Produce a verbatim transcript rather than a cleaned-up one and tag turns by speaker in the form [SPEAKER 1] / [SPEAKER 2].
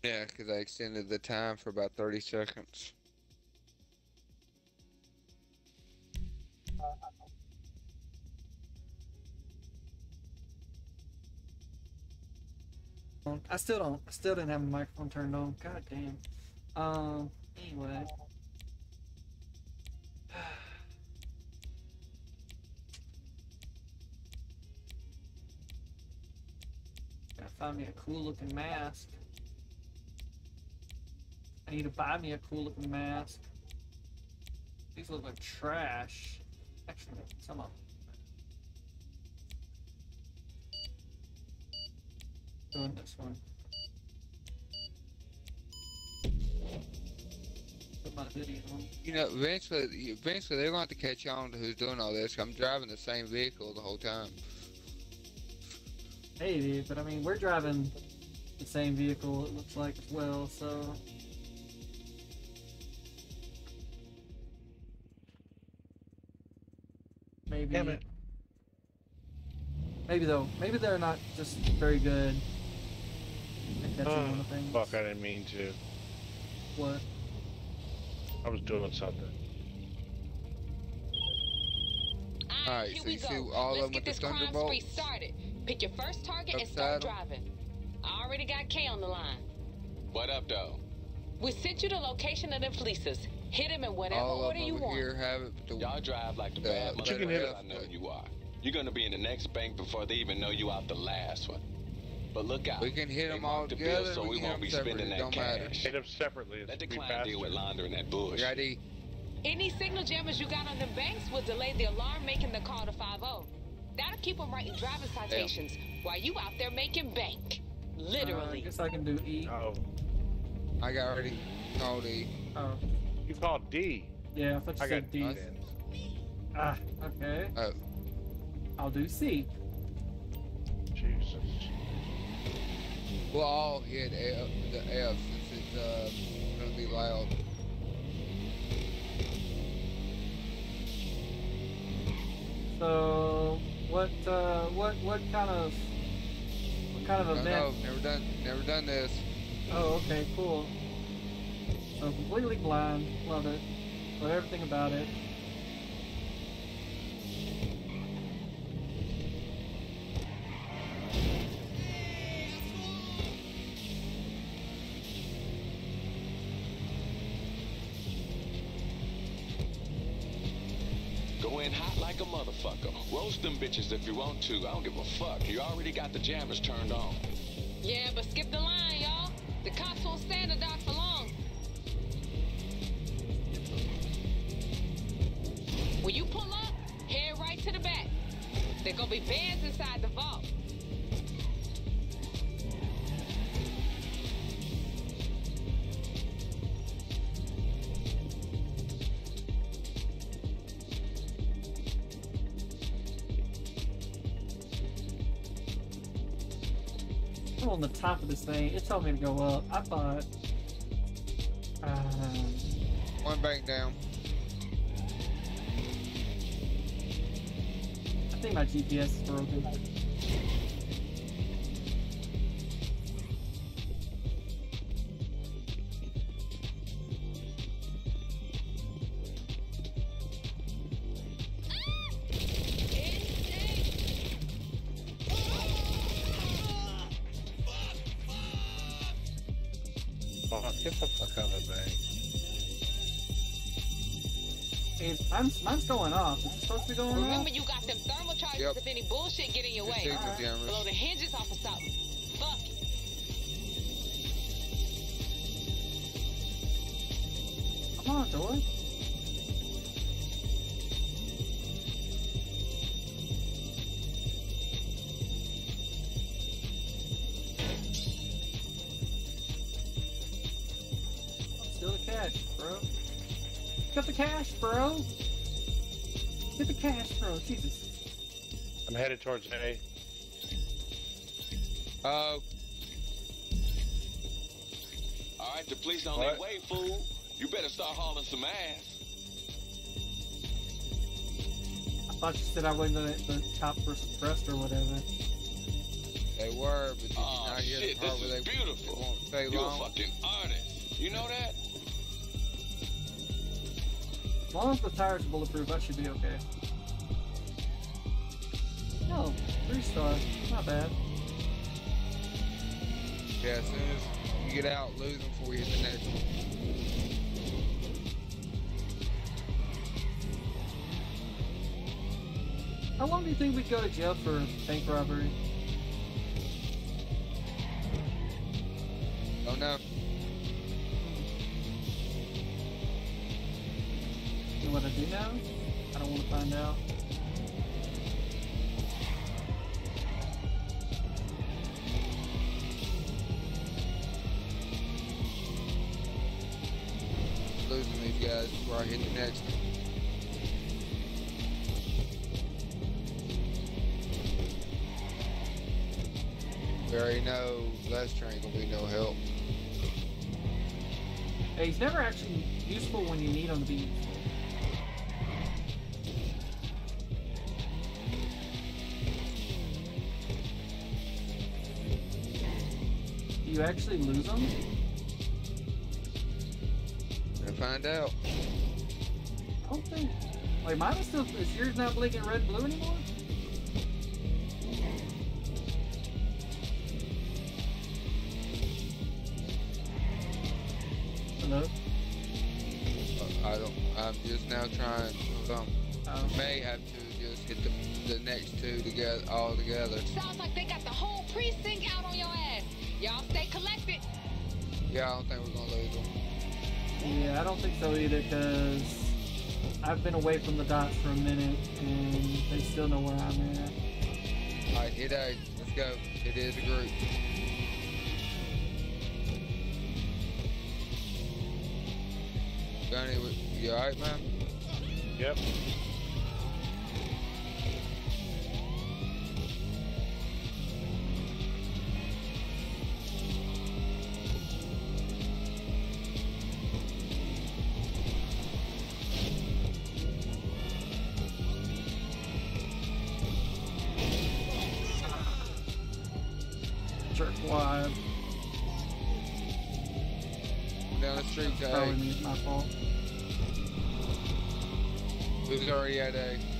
[SPEAKER 1] Yeah, because I extended the time for about thirty seconds.
[SPEAKER 2] I still don't. I still didn't have my microphone turned on. God damn. Um. Anyway. Gotta find me a cool looking mask. I need to buy me a cool looking mask. These look like trash. Actually, some of them. Doing this one. Put my video on.
[SPEAKER 1] You know, eventually, eventually they're going to have to catch on to who's doing all this. I'm driving the same vehicle the whole time.
[SPEAKER 2] Maybe, but I mean, we're driving the same vehicle, it looks like, as well, so... Maybe...
[SPEAKER 3] Damn it.
[SPEAKER 2] Maybe, though. Maybe they're not just very good at catching on to things.
[SPEAKER 3] Fuck, I didn't mean to.
[SPEAKER 2] What?
[SPEAKER 3] I was doing something.
[SPEAKER 1] Alright,
[SPEAKER 4] Here
[SPEAKER 1] so
[SPEAKER 4] we
[SPEAKER 1] you
[SPEAKER 4] go.
[SPEAKER 1] see all
[SPEAKER 4] Let's
[SPEAKER 1] of them
[SPEAKER 4] get
[SPEAKER 1] with
[SPEAKER 4] this
[SPEAKER 1] the
[SPEAKER 4] crime spree
[SPEAKER 1] Thunderbolts?
[SPEAKER 4] started. Pick your first target and
[SPEAKER 1] Upside
[SPEAKER 4] start
[SPEAKER 1] 'em.
[SPEAKER 4] driving. I already got K on the line.
[SPEAKER 5] What up, though?
[SPEAKER 4] We sent you the location of the fleeces. Hit him in whatever
[SPEAKER 1] All of
[SPEAKER 4] order
[SPEAKER 1] them
[SPEAKER 4] you
[SPEAKER 1] over
[SPEAKER 4] want.
[SPEAKER 1] here have it. But the,
[SPEAKER 5] Y'all drive like the
[SPEAKER 1] the
[SPEAKER 5] bad
[SPEAKER 3] chicken head
[SPEAKER 5] motherfuckers I know you are. You're gonna be in the next bank before they even know you out the last one. But look out.
[SPEAKER 1] we can hit
[SPEAKER 5] They
[SPEAKER 1] them all
[SPEAKER 5] marked the
[SPEAKER 1] together.
[SPEAKER 5] bill, so
[SPEAKER 1] we
[SPEAKER 5] we
[SPEAKER 1] can hit
[SPEAKER 5] won't
[SPEAKER 1] them
[SPEAKER 5] be
[SPEAKER 1] separate.
[SPEAKER 5] spending
[SPEAKER 1] It
[SPEAKER 5] that
[SPEAKER 1] don't matter.
[SPEAKER 5] cash.
[SPEAKER 3] Hit them separately.
[SPEAKER 5] Let the
[SPEAKER 3] Be
[SPEAKER 5] client deal with
[SPEAKER 3] faster.
[SPEAKER 5] laundering that bullshit.
[SPEAKER 1] Ready?
[SPEAKER 4] Any signal jammers you got on the banks will delay the alarm making the call to five oh. That'll keep them writing driving citations while you out there making bank.
[SPEAKER 2] Uh, I
[SPEAKER 4] Literally.
[SPEAKER 2] guess I can do E.
[SPEAKER 3] Oh,
[SPEAKER 1] I got already called E.
[SPEAKER 2] Oh.
[SPEAKER 3] you called D.
[SPEAKER 2] Yeah, I thought you
[SPEAKER 3] I
[SPEAKER 2] said
[SPEAKER 3] got
[SPEAKER 2] D.
[SPEAKER 3] D. then.
[SPEAKER 2] Ah, okay.
[SPEAKER 1] Oh,
[SPEAKER 2] I'll do C.
[SPEAKER 3] Jesus.
[SPEAKER 1] we'll all hit F, the F since it's uh, going to be loud.
[SPEAKER 2] So, what, uh, what, what kind of, what kind of
[SPEAKER 1] No,
[SPEAKER 2] event?
[SPEAKER 1] no, never done, never done this.
[SPEAKER 2] Oh, okay, cool. So completely blind, love it. Love everything about it.
[SPEAKER 5] Go in hot like a motherfucker. Roast them bitches if you want to. I don't give a fuck. You already got the jammers turned on.
[SPEAKER 4] Yeah, but skip the line, y'all. The cops won't stand the dock for long. When you pull up, head right to the back. There gonna be bands inside the vault.
[SPEAKER 2] I'm on the top of this thing. It told me to go up. I thought. Um,
[SPEAKER 1] One bank down.
[SPEAKER 2] I think my G P S is broken.
[SPEAKER 3] Oh, get the fuck out of the bank.
[SPEAKER 2] And mine's, mine's going off. Is it supposed to be going
[SPEAKER 4] Remember,
[SPEAKER 2] off?
[SPEAKER 4] you got them thermal charges
[SPEAKER 1] Yep.
[SPEAKER 4] if any bullshit get in your
[SPEAKER 1] The
[SPEAKER 4] way.
[SPEAKER 1] signal
[SPEAKER 2] Alright.
[SPEAKER 1] jammers.
[SPEAKER 4] Blow the hinges off of something. Fuck it.
[SPEAKER 2] Come on, door. Steal the cash, bro. Get the cash, bro. Get the cash, bro. Jesus.
[SPEAKER 3] I'm headed towards A.
[SPEAKER 1] Oh,
[SPEAKER 5] All right, the police on
[SPEAKER 3] What?
[SPEAKER 5] their way, fool. You better start hauling some ass.
[SPEAKER 2] I thought you said I wasn't gonna. The cops were suppressed or whatever.
[SPEAKER 1] They were, but did you
[SPEAKER 5] Oh
[SPEAKER 1] not hear
[SPEAKER 5] shit,
[SPEAKER 1] the part
[SPEAKER 5] this
[SPEAKER 1] where
[SPEAKER 5] is
[SPEAKER 1] they,
[SPEAKER 5] beautiful.
[SPEAKER 1] they won't stay
[SPEAKER 5] You're
[SPEAKER 1] long?
[SPEAKER 5] a fucking artist. You know that?
[SPEAKER 2] As long as the tires are bulletproof, I should be okay. No, three star. Not bad.
[SPEAKER 1] Yeah, as soon as you get out, lose them before you hit the next one.
[SPEAKER 2] How long do you think we'd go to jail for bank robbery?
[SPEAKER 1] Don't know.
[SPEAKER 2] You know what I do now? I don't want to find out.
[SPEAKER 1] Losing these guys before I hit the next one. We already know Les Train gonna be no help.
[SPEAKER 2] Hey, he's never actually useful when you need him to be useful. Do you actually lose him?
[SPEAKER 1] Gonna find out.
[SPEAKER 2] I don't think. Like, mine is still. Is yours not blinking red and blue anymore? Hello?
[SPEAKER 1] Uh, I don't. I'm just now trying. Hold on.
[SPEAKER 2] Oh.
[SPEAKER 1] May have to just hit the the next two together, all together.
[SPEAKER 4] Sounds like they got the whole precinct out on your ass. Y'all stay collected.
[SPEAKER 1] Yeah, I don't think we're gonna lose them.
[SPEAKER 2] Yeah, I don't think so either, because I've been away from the dots for a minute, and they still know where I'm at.
[SPEAKER 1] All right, hit A. Let's go. It is a group. Gunny, you all right, man?
[SPEAKER 3] Yep.
[SPEAKER 2] Jerk wide.
[SPEAKER 1] Down the street to
[SPEAKER 2] Probably
[SPEAKER 1] A.
[SPEAKER 2] me, my fault.
[SPEAKER 1] Who's already at A?